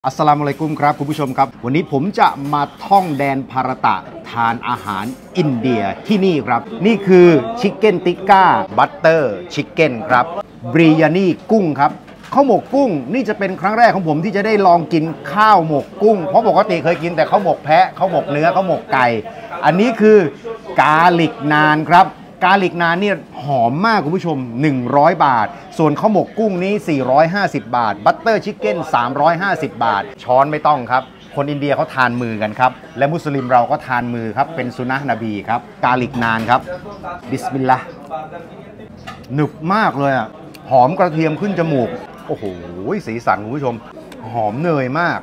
อัสสลามุอะลัยกุมครับคุณผู้ชมครับวันนี้ผมจะมาท่องแดนภารตะทานอาหารอินเดียที่นี่ครับนี่คือชิคเก้นติก้าบัตเตอร์ชิคเก้นครับบริยานีกุ้งครับข้าวหมกกุ้งนี่จะเป็นครั้งแรกของผมที่จะได้ลองกินข้าวหมกกุ้งเพราะปกติเคยกินแต่ข้าวหมกแพะข้าวหมกเนื้อข้าวหมกไก่อันนี้คือกาลิกนานครับกาลิกนานเนี่ยหอมมากคุณผู้ชม100 บาทส่วนข้าวหมกกุ้งนี้450 บาทบัตเตอร์ชิคเก้น350 บาทช้อนไม่ต้องครับคนอินเดียเขาทานมือกันครับและมุสลิมเราก็ทานมือครับเป็นสุนะห์นบีครับกาลิกนานครับบิสมิลลาห์หนึบมากเลยอ่ะหอมกระเทียมขึ้นจมูกโอ้โหสีสันคุณผู้ชมหอมเนยมาก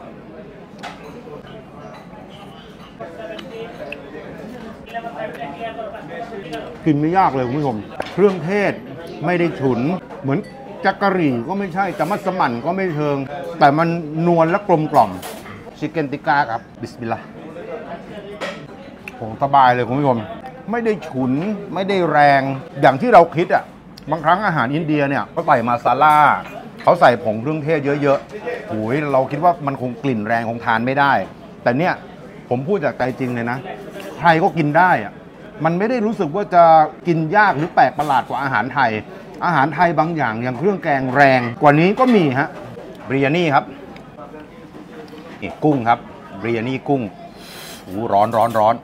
กินไม่ยากเลยคุณผู้ชมเครื่องเทศไม่ได้ฉุนเหมือนจักกะหรี่ก็ไม่ใช่แต่มัสมั่นก็ไม่เชิงแต่มันนวลและกลมกล่อมชิคเก้นติก้าครับบิสมิลลาห์ผมสบายเลยคุณผู้ชมไม่ได้ฉุนไม่ได้แรงอย่างที่เราคิดอ่ะบางครั้งอาหารอินเดียเนี่ยเขาใส่มาซาล่าเขาใส่ผงเครื่องเทศเยอะๆโอ้ยเราคิดว่ามันคงกลิ่นแรงคงทานไม่ได้แต่เนี่ยผมพูดจากใจจริงเลยนะใครก็กินได้อ่ะมันไม่ได้รู้สึกว่าจะกินยากหรือแปลกประหลาดกว่าอาหารไทยอาหารไทยบางอย่างอย่างเครื่องแกงแรงกว่านี้ก็มีฮะบริยานีครับนี่กุ้งครับบริยานีกุ้งโอ้ร้อน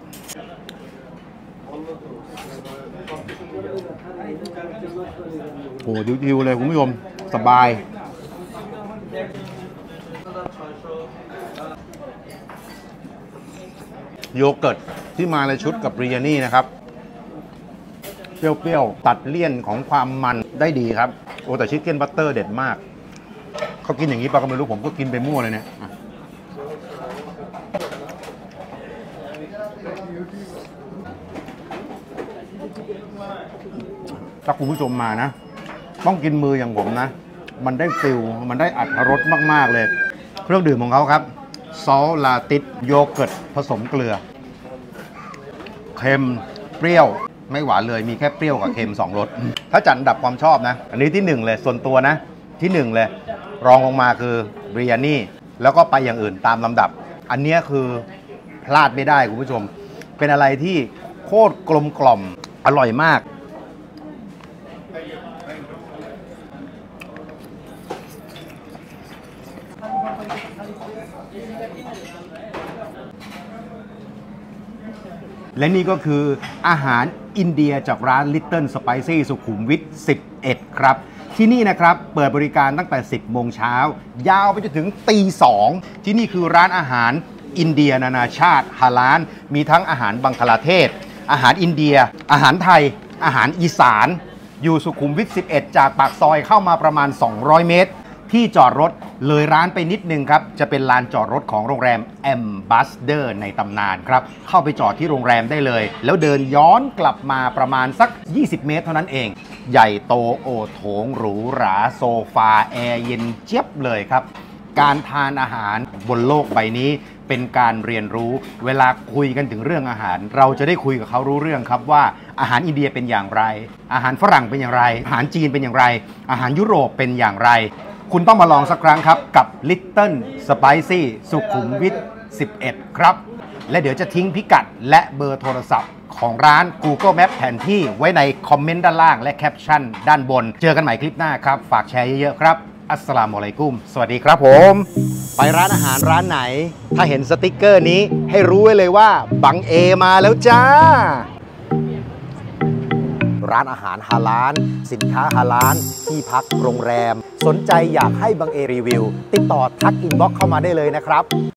โอ้ดิวๆเลยคุณผู้ชมสบายโยเกิร์ตที่มาในชุดกับบริยานีนะครับเปรี้ยวๆตัดเลี่ยนของความมันได้ดีครับโอ้แต่ชิคเก้นบัตเตอร์เด็ดมากเขากินอย่างนี้ปะก็ไม่รู้ผมก็กินไปมั่วเลยเนี่ยถ้าคุณผู้ชมมานะต้องกินมืออย่างผมนะมันได้ฟิลมันได้อรรถรสมากๆเลยเครื่องดื่มของเขาครับซอลลาติสโยเกิร์ตผสมเกลือเค็มเปรี้ยวไม่หวานเลยมีแค่เปรี้ยวกับเค็ม2 รสถ้าจัดอันดับความชอบนะอันนี้ที่1เลยส่วนตัวนะที่1เลยรองลงมาคือบริยานีแล้วก็ไปอย่างอื่นตามลำดับอันนี้คือพลาดไม่ได้คุณผู้ชมเป็นอะไรที่โคตรกลมกล่อมอร่อยมากและนี่ก็คืออาหารอินเดียจากร้าน Little Spicy สุขุมวิท 11 ครับที่นี่นะครับเปิดบริการตั้งแต่ 10 โมงเช้ายาวไปจนถึงตี 2ที่นี่คือร้านอาหารอินเดียนานาชาติฮาลาลมีทั้งอาหารบังคลาเทศอาหารอินเดียอาหารไทยอาหารอีสานอยู่สุขุมวิท 11 จากปากซอยเข้ามาประมาณ200 เมตรที่จอดรถเลยร้านไปนิดนึงครับจะเป็นลานจอดรถของโรงแรม Ambassador ในตำนานครับเข้าไปจอดที่โรงแรมได้เลยแล้วเดินย้อนกลับมาประมาณสัก20 เมตรเท่านั้นเองใหญ่โตโอโถงหรูหราโซฟาแอร์เย็นเจี๊ยบเลยครับการทานอาหารบนโลกใบนี้เป็นการเรียนรู้เวลาคุยกันถึงเรื่องอาหารเราจะได้คุยกับเขารู้เรื่องครับว่าอาหารอินเดียเป็นอย่างไรอาหารฝรั่งเป็นอย่างไรอาหารจีนเป็นอย่างไรอาหารยุโรปเป็นอย่างไรคุณต้องมาลองสักครั้งครับกับ Little Spicy สุขุมวิท 11 ครับและเดี๋ยวจะทิ้งพิกัดและเบอร์โทรศัพท์ของร้าน Google Map แผนที่ไว้ในคอมเมนต์ด้านล่างและแคปชั่นด้านบนเจอกันใหม่คลิปหน้าครับฝากแชร์เยอะๆครับอัสสลามุอะลัยกุมสวัสดีครับผมไปร้านอาหารร้านไหนถ้าเห็นสติกเกอร์นี้ให้รู้ไว้เลยว่าบังเอมาแล้วจ้าร้านอาหารฮาลาลสินค้าฮาลาลที่พักโรงแรมสนใจอยากให้บังเอรีวิวติดต่อทักอินบ็อกซ์เข้ามาได้เลยนะครับ